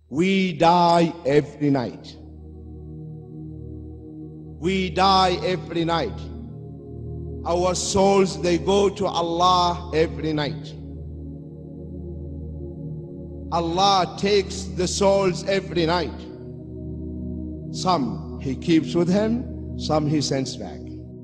We die every night. We die every night. Our souls, they go to Allah every night. Allah takes the souls every night. Some He keeps with Him, some He sends back.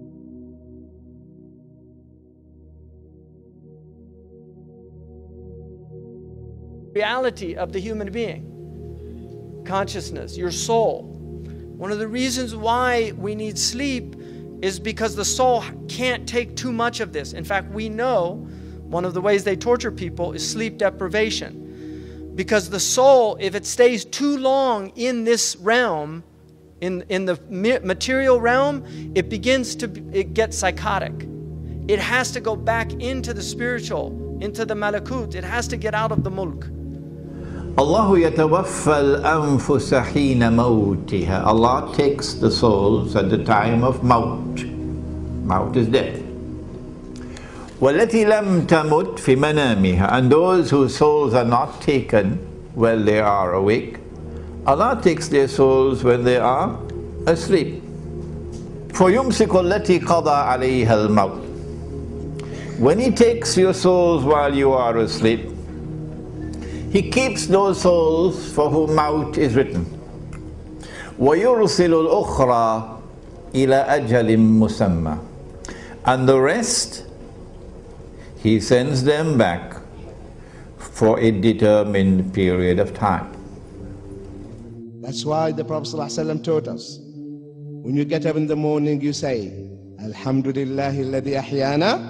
Reality of the human being, consciousness, your soul. One of the reasons why we need sleep is because the soul can't take too much of this. In fact, we know one of the ways they torture people is sleep deprivation. Because the soul, if it stays too long in this realm, in the material realm, it gets psychotic. It has to go back into the spiritual, into the malakut. It has to get out of the mulk. Allahu yatawaffa al-anfusa hina mawtiha. Allah takes the souls at the time of maut. Maut is death. وَالَّتِي لَمْ تَمُتْ فِي مَنَامِهَا. And those whose souls are not taken while they are awake, Allah takes their souls when they are asleep. فَيُمْسِكُ الَّتِي قَضَى عَلَيْهَا الْمَوْتِ. When He takes your souls while you are asleep, He keeps those souls for whom maut is written. وَيُرْسِلُ الْأُخْرَى إِلَى أَجَلٍ مُسَمَّى. And the rest, He sends them back for a determined period of time. That's why the Prophet ﷺ taught us, when you get up in the morning, you say, Alhamdulillahi alladhi ahyana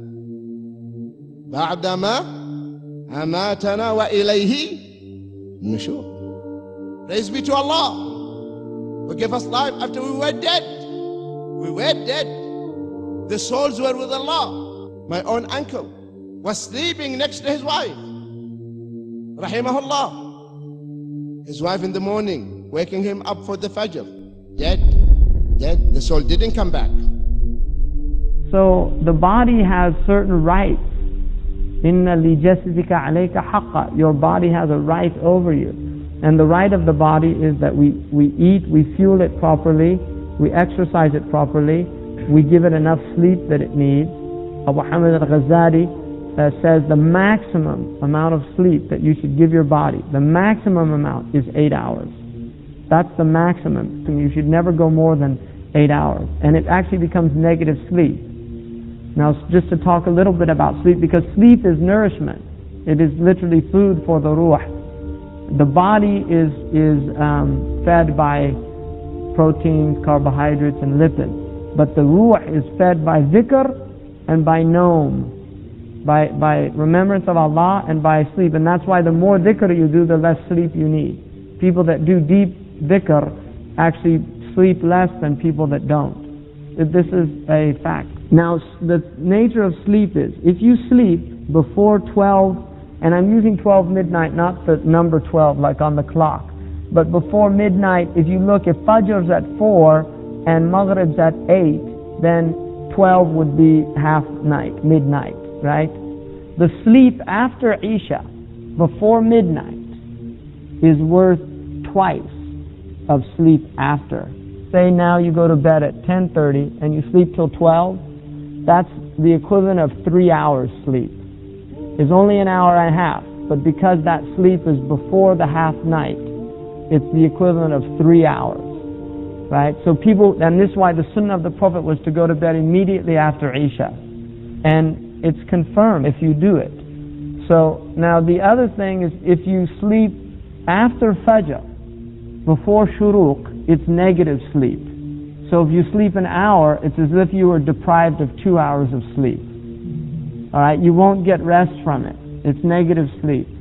ba'dama amatana wa ilayhi nushur. Praise be to Allah who gave us life after we were dead. We were dead. The souls were with Allah. My own uncle was sleeping next to his wife, rahimahullah. His wife in the morning, waking him up for the Fajr. Dead. The soul didn't come back. So the body has certain rights. Inna li jasadika alayka haqqa. Your body has a right over you. And the right of the body is that we eat, we fuel it properly, we exercise it properly, we give it enough sleep that it needs. Abu Hamid al-Ghazali says the maximum amount of sleep that you should give your body, the maximum amount is 8 hours. That's the maximum. You should never go more than 8 hours. And it actually becomes negative sleep. Now, just to talk a little bit about sleep, because sleep is nourishment. It is literally food for the ruh. The body is fed by proteins, carbohydrates, and lipids. But the ruh is fed by dhikr and by naum, by remembrance of Allah and by sleep. And that's why the more dhikr you do, the less sleep you need. People that do deep dhikr actually sleep less than people that don't. This is a fact. Now, the nature of sleep is, if you sleep before 12, and I'm using 12 midnight, not the number 12 like on the clock, but before midnight, if you look, if Fajr's at 4 and Maghrib's at 8, then 12 would be half night, midnight, right? The sleep after Isha, before midnight, is worth twice of sleep after. Say now you go to bed at 10:30 and you sleep till 12, that's the equivalent of 3 hours sleep. It's only an hour and a half, but because that sleep is before the half night, it's the equivalent of 3 hours, right? So people, and this is why the sunnah of the Prophet was to go to bed immediately after Isha. And it's confirmed if you do it. So now the other thing is, if you sleep after Fajr, before Shuruq, it's negative sleep. So if you sleep an hour, it's as if you were deprived of 2 hours of sleep. Alright, you won't get rest from it. It's negative sleep.